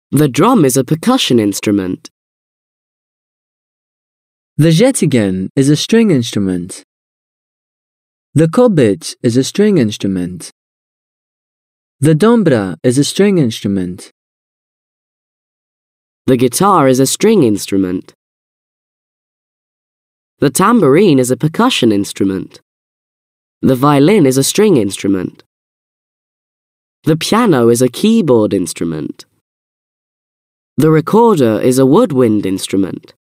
The drum is a percussion instrument. The zetigen is a string instrument. The kobich is a string instrument. The dombra is a string instrument. The guitar is a string instrument. The tambourine is a percussion instrument. The violin is a string instrument. The piano is a keyboard instrument. The recorder is a woodwind instrument.